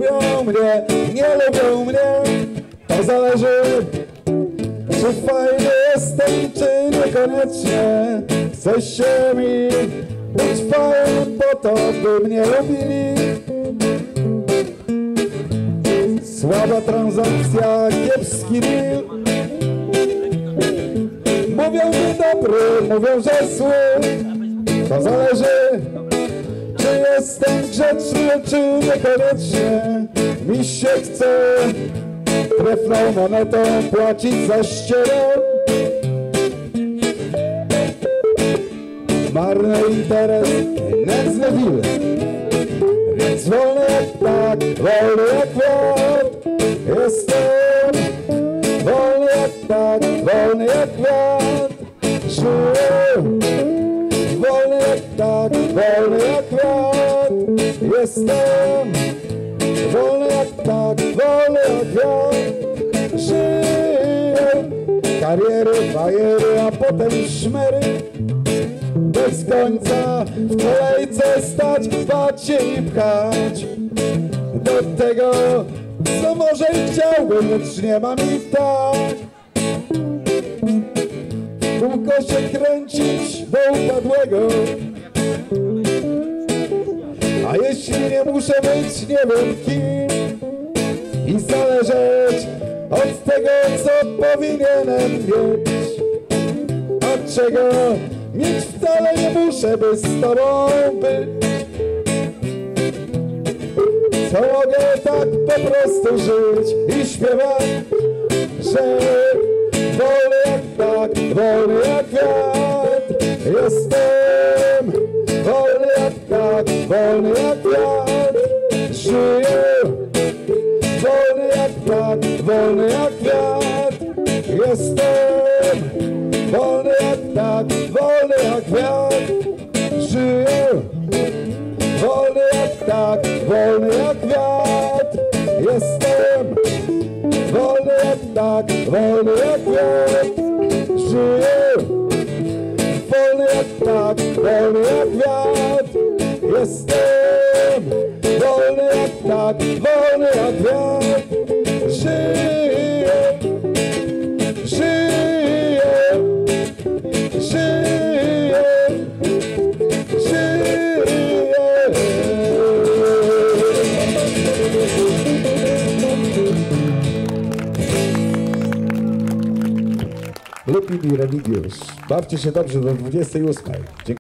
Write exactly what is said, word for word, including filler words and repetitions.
lubią mnie, nie lubią mnie. To zależy, czy fajny jestem, czy niekoniecznie. Chce się mi być fajnym po to, by mnie lubili. Słaba transakcja, kiepski deal. Mówią, że dobry, mówią, że zły. To zależy, czy jestem grzeczny, czy niekoniecznie. Mi się chce trefną monetą płacić za ścierę. Marny interes, nędzny wil. Więc wolny jak tak, wolny jak wiatr. Jestem wolny jak tak, wolny jak wiatr. Żyję wolny jak tak, wolny jak wiatr. Jestem wolny jak tak, wolny jak wiatr. Żyję kariery, fajery, a potem szmery. Bez końca w kolejce stać, bać się i pchać do tego, co może i chciałbym, lecz nie mam i tak. Kółko się kręcić do upadłego, a jeśli nie muszę być, nie wiem kim. I zależeć od tego, co powinienem mieć, od czego mieć wcale nie muszę, by z tobą być. Co mogę tak po prostu żyć i śpiewać, że wolny jak tak, wolny jak wiatr. Jestem wolny jak tak, wolny jak wiatr. Żyję wolny jak tak, wolny jak wiatr. Jestem wolny jak tak, wolny jak wiatr. Żyję wolny jak tak, wolny jak wiatr. Jestem wolny jak tak, wolny jak wiatr. Żyję wolny jak tak, wolny jak wiatr. Jestem wolny jak tak, wolny jak wiatr. Żyję, żyję, żyję, żyję. Lupin i Remigiusz, bawcie się dobrze do dwudziestej ósmej.